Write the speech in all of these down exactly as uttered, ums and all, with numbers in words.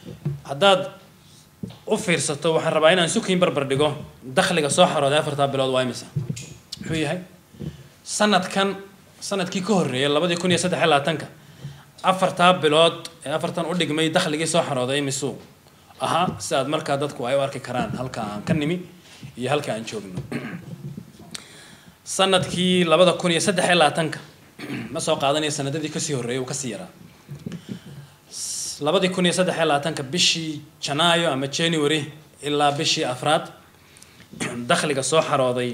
haddaad u fiirsato waxaan rabaa inaan sukiin barbar dhigo dakhliga soo xarooday afartaa bilood waa imisa wuxuu yahay sanadkan sanadkii ka horreeyay labadii kun iyo saddex iyo labaatanka afartaa bilood ee afartan u dhigmay dakhligii soo xarooday imisuu ahaa si aad markaa dadku ay u arki karaan halka aan ka nimi iyo halka aan joogno sanadkii labada kun iyo saddex iyo labaatanka ma soo qaadanaya sanadadii kasii horreeyay uu kasii yaraa labadii kun iyo saddex iyo labaatanka bishii janaayo ama january ilaa bishii afraad dakhliga soo xarooday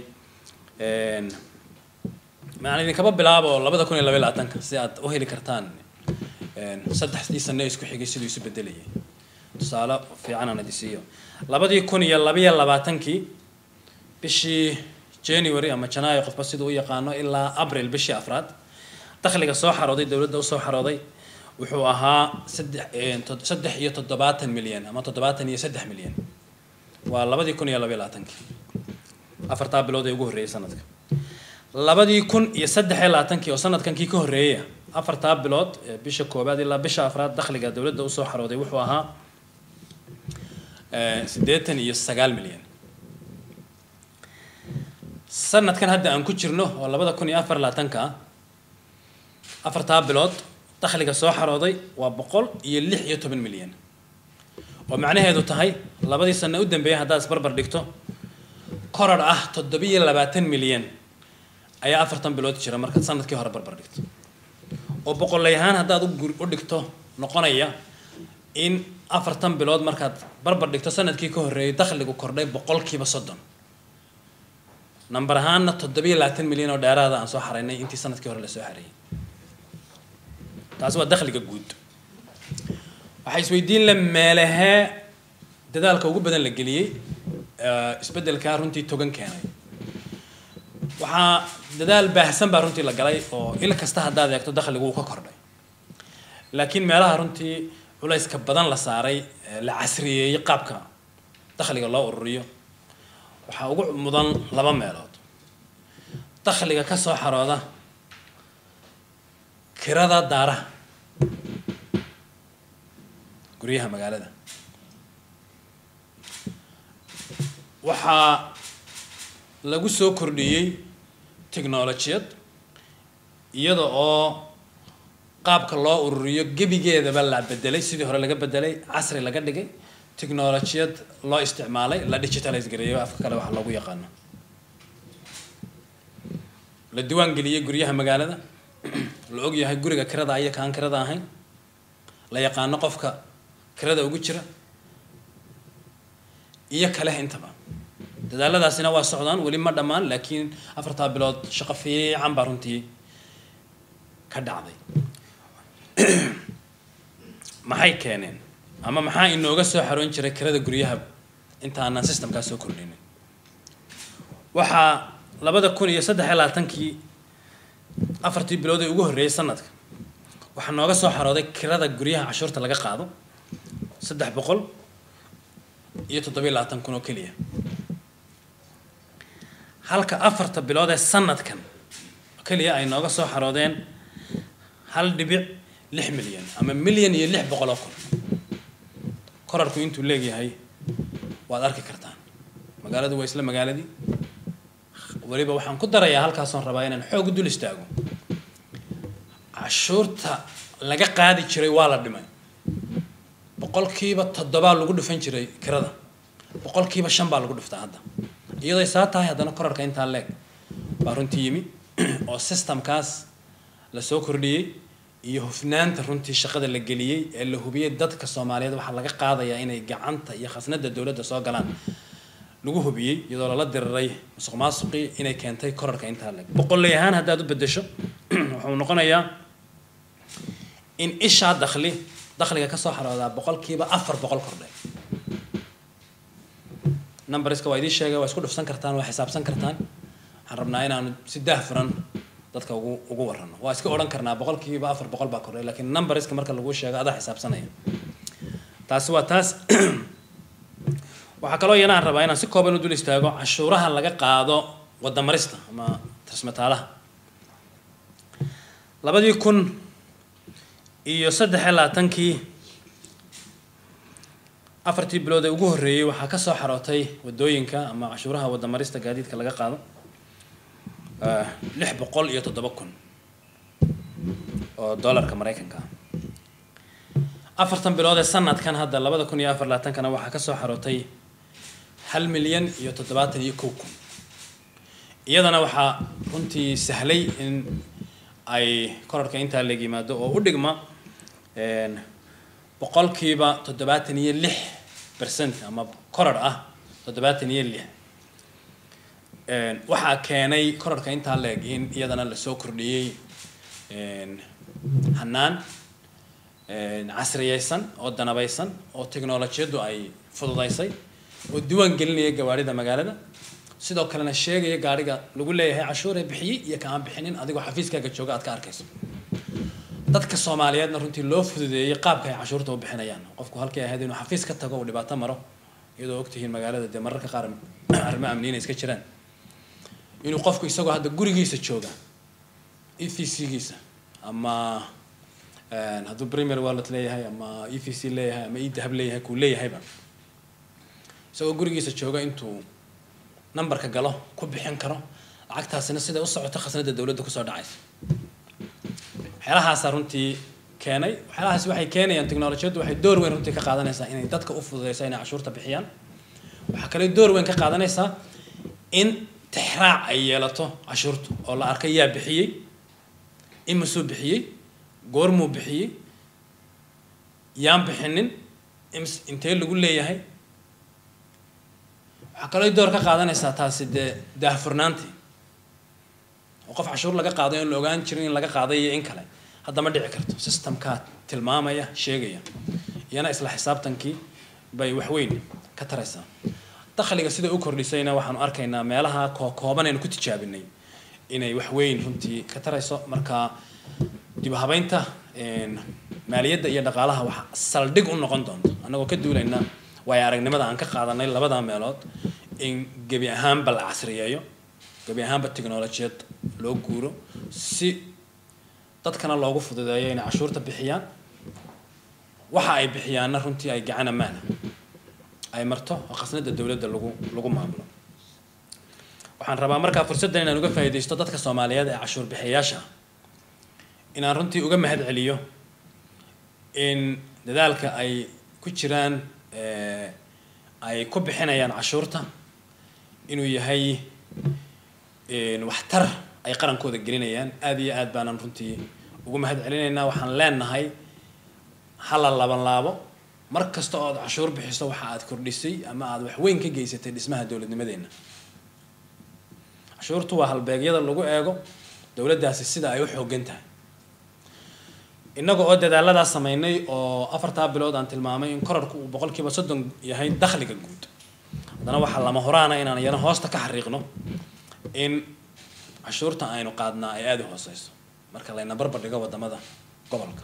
macna idinkaba bilaabo labada kun iyo laba iyo labaatanka si aad u heli kartaan saddexdii sano isku xigay siduu isu bedelayay tusaale fiican aan idisiiyo labadii kun iyo laba iyo labaatankii bishii january ama janaayo qofba siduu u yaqaano ilaa abril bishii afraad dakhliga soo xarooday dowladda u soo xarooday wuxuu ahaa saddex iyo toddobaatan milyan ama toddobaatan iyo saddex milyan waa labadii kun iyo laba iyo labaatankii afartaa bilood ee ugu horreeyay sanadka labadii kun iyo saddex iyo labaatankii oo sanadkankii ka horreeyay afartaa bilood bisha koobaad ilaa bisha afraad dakhliga dowladda u soo xarooday wuxuu ahaa siddeetan iyo sagaal milyan sanadkan hadda aan ku jirno oo labada kun iyo afar labaatanka afartaa bilood dakhliga soo xarooday waa boqol iyo lix iyo toban milyan oo macnaheedu tahay labadii sano u dambeeyay haddaad isbarbar dhigto koror ah toddobiyo labaatan milyan ayaa afartan bilood jira markaad sanadkii hore barbar dhigto oo boqolley ahaan haddaad u dhigto noqonaya in afartan bilood markaad barbar dhigto sanadkii ka horreeyay dakhligu kordhay boqolkiiba soddon number ahaanna toddobiyo labaatan milyan oo dheeraada aan soo xaraynay intii sanadkii hore la soo xareeyay taasi waa dakhliga guud waxay isweydiin la meelahee dadaalka ugu badan la geliyey isbeddelkaa runtii togan keenay waxaa dadaal baahsan baa runtii la galay oo il kasta haddaad eegto dakhligu uu ka kordhay laakiin meelaha runtii culayska badan la saaray la casriyeeyey qaabka dakhliga loo ururiyo waxaa ugu mudan laba meelood dakhliga ka soo xarooda kirada daaraha guryaha magaalada waxaa lagu soo kordhiyey technolojiyad iyada oo qaabka loo ururiyo gebigeedaba la bedelay sidii hore laga bedelay casri laga dhigay technolojiyad loo isticmaalay la digitalize gareeyo afka kale waxa loogu yaqaano la diiwaan geliyey guryaha magaalada la og yahay guriga kirada ay kaan kirada ahayn la yaqaano qofka kirada ugu jira iyo kale intaba dadaaladaasina waa socdaan wali ma dhamaan laakiin afartaa bilood shaqo fiican baa runtii ka dhacday maxay keeneen ama maxaa inooga soo xaroon jiray kirada guryaha intaanaan systemkaa soo kordhinin waxaa labada kun iyo saddex iyo labaatankii afartii bilood ee ugu horreeyay sanadka waxaa nooga soo xarooday kirada guryaha cashuurta laga qaado saddex boqol iyo toddobiyo labaatan kun oo keliya halka afarta bilood ee sanadkan keliya ay nooga soo xaroodeen hal dhibic lix milyan ama milyan iyo lix boqol oo kun korarku intuu leegyahay waad arki kartaan magaaladu waa isla magaaladii waliba waxaan ku darayaa halkaasoo rabaa inaan xoog u dul istaago cashuurta laga qaadi jiray waa la dhimay boqolkiiba toddoba lagu dhufan jiray kirada boqolkiiba shan baa lagu dhuftaa hadda iyadoo saa tahay haddana korarka intaa leeg baa runtii yimi oo systemkaas la soo kordhiyey iyo hufnaanta runtii shaqada la geliyey ee la hubiyey dadka Soomaaliyeed waxa laga qaadayaa inay gacanta iyo khasnada dawladda soo galaan lagu hubiyey iyadoo la diriray musuqmaasuqi inay keentay korarka intaa leeg boqolley ahaan haddaad u bedesho wuxuu noqonayaa in isha dakhli dakhliga ka soo xarooda boqolkiiba afar boqol kordhay numberska waa idin sheegay waa isku dhufsan kartaan waa xisaabsan kartaan waxaan rabnaa inaan si daahfuran dadka ugu ugu warrano waa iska oran karnaa boqolkiiba afar boqol baa kordhay laakiin numberska marka lagu sheego adaa xisaabsanaya taasi waa taas waxa kaloo yana rabaa inaan si kooban u dul istaago cashuuraha laga qaado wadamarista ama tarsmataalaha labadii kun iyo saddex iyo labaatankii afartii bilood ee ugu horreeyay waxaa ka soo xarootay wadooyinka ama cashuuraha wadamarista gaadiidka laga qaado lix boqol iyo toddoba kun oo dollarka Mareykanka afartan bilood ee sanadkan hadda labada kun iyo afar iyo labaatan-kana waxaa ka soo xarootay hal milyan iyo toddobaatan iyo kow kun iyadana waxaa runtii sahlay in ay kororka intaa la yimaado oo u dhigma boqolkiiba toddobaatan iyo lix percent ama koror ah toddobaatan iyo lix waxaa keenay kororka intaa la in iyadana la soo kordhiyay hanaan casriyaysan oo danabaysan oo teknolojiyadu ay fududaysay oo diiwaan gelinaya gawaarida magaalada sidoo kalena sheegaya gaariga lagu leeyahay cashuur ay bixiyay iyo ka aan bixinin adigoo xafiiskaaga jooga aad ka arkayso dadka Soomaaliyeedna runtii loo fududeeyay qaabka ay cashuurta u bixinayaan qofku halkii ay ahayd inuu xafiis ka tago oo dhibaato maro iyadoo ogtihiin magaalada de mararka qaar arrimo amniin iska jiraan inuu qofku isagoo hadda gurigiisa jooga E V C-giisa ama hadduu Premier Wallet leeyahay ama E V C leeyahay ama e-dahab leeyahay ku leeyahayba isagoo gurigiisa jooga intuu numberka galo ku bixin karo lacagtaasina sida u socoto khasnada dawladda ku soo dhacaysa xeelahaas runtii keenay xeelahaas waxay keenayaan teknolojiyadu waxay door weyn runtii ka qaadanaysaa inay dadka u fududeyso inay cashuurta bixiyaan waxa kale door weyn ka qaadanaysaa in tixraac ay yeelato cashuurta oo la arkay yaa bixiyay imisuu bixiyay goormuu bixiyay yaan bixinin intee lagu leeyahay waxa kale door ka qaadanaysaa taasi de daahfurnaantii oo qof cashuur laga qaaday in la ogaan jirin in laga qaaday iyo in kale hadda ma dhici karto systemka tilmaamaya sheegaya iyana isla xisaabtankii bay wax weyn ka taraysaa dakhliga sida uu kordhisayna waxaan arkaynaa meelaha kooban ee ku tijaabinay inay wax weyn runtii ka tarayso marka dib u habeynta maaliyadda iyo dhaqaalaha wax saldhig u noqon doonto anagoo ka duulayna way aragnimada aan ka qaadanay labada meelood in gabi ahaan bal casriyeeyo gabi ahaanba teknolojiyad loo guuro si dadkana loogu fududeeyo inay cashuurta bixiyaan waxa ay bixiyaanna runtii ay gacan ammaan ay marto oo khasnada dawladda lagu lagu maamulo waxaan rabaa markaa fursaddan inaan uga faa'iideysto dadka Soomaaliyeed ee cashuur bixiyaasha inaan runtii uga mahad celiyo in dadaalka ay ku jiraan ay ku bixinayaan cashuurta inuu yahay waxtar ay qarankooda gelinayaan aad iyo aad baanan runtii ugu mahad celinaynaa waxaan leenahay hala laban laabo mar kasta oo aad cashuur bixiso waxa aad kordhisay ama aad wax weyn ka geysatay dhismaha dawladnimadeena cashuurtu waa halbeegyada lagu eego dawladdaasi sida ay u xoogan tahay inagoo oo dadaalada sameynay oo afarta bilood aan tilmaamay in kororku uu boqolkiiba soddon yahay dakhliga guud hadana waxa lama horaana inaan yana hoosta ka xariiqno in cashuurta aynu qaadnaa ay aad u hooseyso marka la ina barbar dhigo wadamada gobolka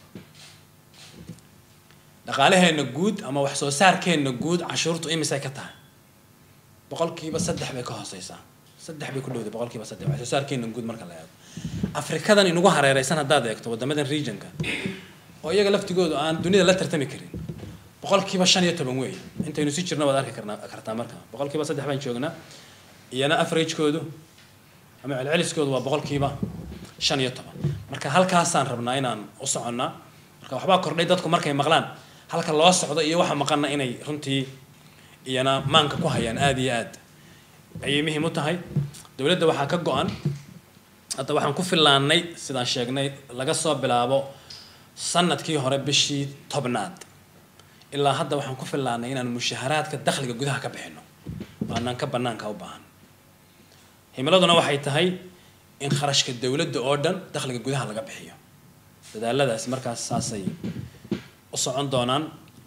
dhaqaalaheena guud ama wax soo saarkeena guud cashuurtu imisay ka tahay boqolkiiba saddex bay ka hooseysaa saddex bay ku dhowday boqolkiiba saddex wax soo saarkeena guud marka la eego afrikadan inugu hareeraysan haddaad eegto wadamadan regionka oo iyaga laftigoodu aan dunida la tartami karin boqolkiiba shan iyo toban weey intaynu si jirna wada arki karnaa kartaa marka boqolkiiba saddex baan joognaa iyana average-koodu ama celceliskoodu waa boqolkiiba shan iyo toban marka halkaasaan rabnaa inaan u soconnaa marka waxbaa kordhay dadku markay maqlaan halka loo socdo iyo waxa maqanna inay runtii iyana maanka ku hayaan aad iyo aad ayay muhiim u tahay dawladda waxaa ka go-an hadda waxaan ku filaanay sidaan sheegnay laga soo bilaabo sanadkii hore bishii tobnaad ilaa hadda waxaan ku filaanay inaan mushaharaadka dakhliga gudaha ka bixino waanaan ka banaanka u baahan himiladuna waxay tahay in kharashka dawladda oo dhan dakhliga gudaha laga bixiyo dadaaladaas markaas saasay u socon doonaan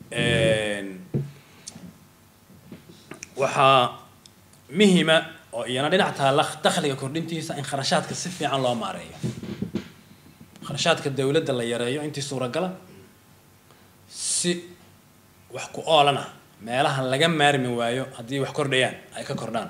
waxaa muhiima oo iyana dhinac taala dakhliga kordhintiisa in kharashaadka si fiican loo maareeyo kharashaadka dawladda la yareeyo intii suuragala si wax ku oolana meelaha laga maarmi waayo haddii wax kordhayaan ay ka kordhaan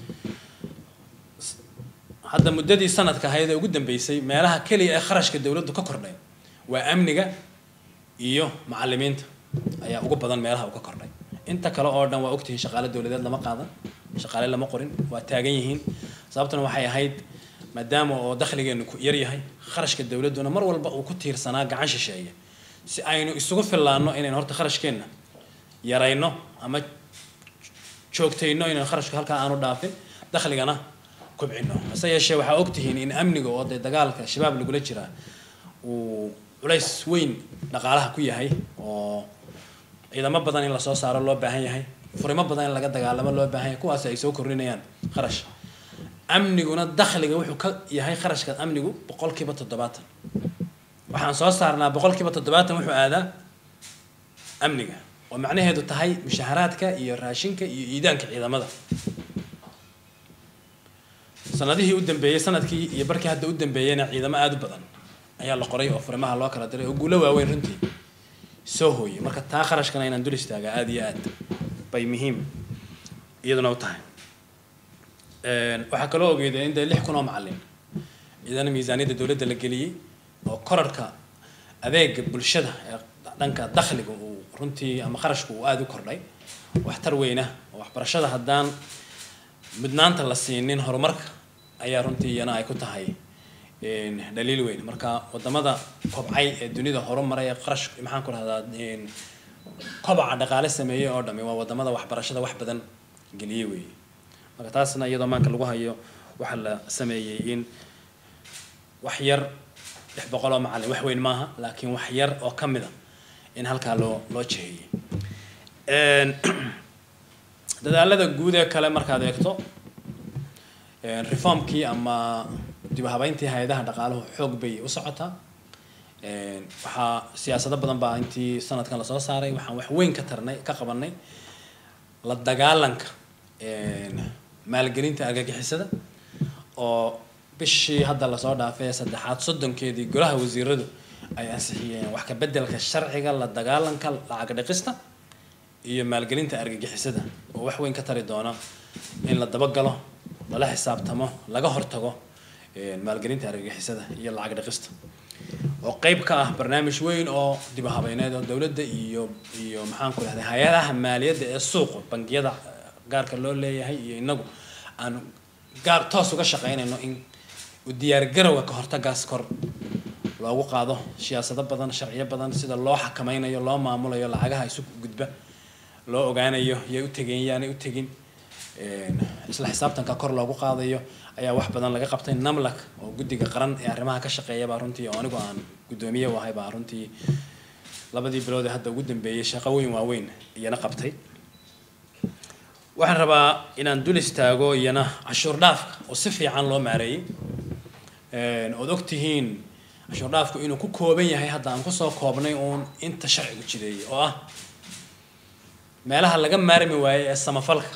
hadda muddadii sanadka ahayd ee ugu dambeysay meelaha kaliya ee kharashka dawladdu ka kordhay waa amniga iyo macallimiinta ayaa ugu badan meelaha uu ka kordhay inta kale oo dhan waa ogtihiin shaqaale dawladeed lama qaadan shaqaale lama qorin waa taagan yihiin sababtuna waxay ahayd maadaama oo dakhligeenu ku yar yahay kharashka dawladuna mar walba uu ku tiirsanaa gacan shisheeye si aynu isugu filaano inaan horta kharashkeena yarayno ama joogtayno inaan kharashka halka aanu dhaafin dakhligana kobcino hase yeeshee waxaa ogtihiin in amniga oo dagaalka shabaab lagula jiraa uu culays weyn dhaqaalaha ku yahay oo ciidamo badan in la soo saaro loo baahan yahay furimo badan in laga dagaalamo loo baahan yahay kuwaas ay soo kordhinayaan kharash amniguna dakhliga wuxuu ka yahay kharashka amnigu boqolkiiba toddobaatan waxaan soo saarnaa boqolkiiba toddobaatan wuxuu aadaa amniga oo macnaheedu tahay mushaharaadka iyo raashinka iyo iidaanka ciidamada sanadihii u dambeeyay sanadkii iyo barkii hadda u dambeeyayna ciidamo aad u badan ayaa la qoray oo furimaha loo kala diray oo guulo waaweyn runtii soo hooyay marka taa kharashkana inaan dul istaaga aad iyo aad bay muhiim iyaduna u tahay waxaa kaloo ogeeday in dee lix kun oo macallin iyadana miisaaniyadda dawladda la geliyey oo korarka adeega bulshada ee dhanka dakhliga uu runtii ama kharashku uu aad u kordhay waxtar weyna oo waxbarashada haddaan mudnaanta la siinin horumarka ayaa runtii iyana ay ku tahay daliil weyn marka wadamada kobcay ee dunida horumaray ee qarash maxaan ku rahdaa kobaca dhaqaale sameeyay oo dhami waa wadamada waxbarashada wax badan geliyay weey marka taasna iyadoo maanka lagu hayo waxa la sameeyay in wax yar lix boqol oo macallin wax weyn maaha laakiin wax yar oo kamid ah in halka loo loo jeeyay een dadaalada guud ee kale markaad eegto een reformkii ama dib u habayntii hay'adaha dhaqaaluhu xoog bay u socotaa een waxa siyaasado badan baa intii sanadkan la soo saaray waxaan wax weyn ka tarnay ka qabanay la dagaalanka een maalgelinta argagixisada oo bishii hadda la soo dhaafay saddexaad soddonkeedii golaha wasiiradu ay ansixiyeen wax ka bedelka sharciga la dagaalanka lacag dhaqista iyo maalgelinta argagixisada oo wax weyn ka tari doona in la daba galo la xisaabtamo laga hortago een maalgelinta argagixisada iyo lacag dhaqista oo qayb ka ah barnaamij weyn oo dib u habayneed oo dawladda iyo iyo maxaan ku raahday hay'adaha maaliyadda ee suuqa bangiyada gaarka loo leeyahay iyo inagu aan gaar toos uga shaqeynayno in u diyaar garowga ka hortagaas kor loogu qaado siyaasado badan sharciyo badan sida loo xakameynayo loo maamulayo lacagaha isu gudba loo ogaanayo iyo u tageeyaan u tagin een isla xisaabtanka kor loogu qaadayo ayaa wax badan laga qabtay namlak oo guddiga qaran ee arrimaha ka shaqeeya baa runtii oo anigu aan gudoomiye wahay baa runtii labadii bilood hadda ugu dambeeyay shaqo weyn waaweyn iyana qabtay waxaan rabaa inaan dul istaago iyana cashuur dhaafka oo si fiican loo maareeyay een oo ogtihiin cashuur dhaafku inuu ku kooban yahay hadda aan ku soo koobnay uun inta sharcigu jiray oo ah meelaha laga maarmi waayay ee samafalka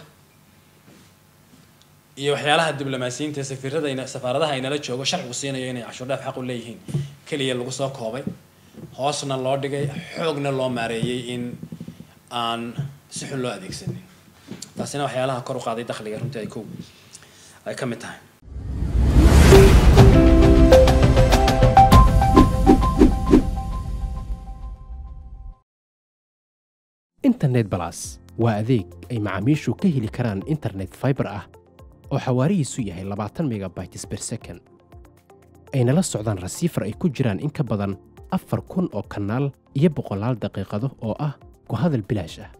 iyo waxyaalaha diblomaasiyiinta safiirada ina safaaradaha inala joogo sharcigu siinayo inay cashuur dhaaf xaq u leeyihiin kaliya lagu soo koobay hoosna loo dhigay xoogna loo maareeyay in aan si xun loo adeegsanin taasina waxyaalaha kor u qaaday dakhliga runtii ay ku ay ka mid tahay internet plus waa adeeg ay macaamiishu ka heli karaan internet fiber ah oo xawaarihiisu yahay labaatan megabytes per second ayna la socdaan rasiifar ay ku jiraan in ka badan afar kun oo kanaal iyo boqolaal daqiiqado oo ah ku hadal bilaash ah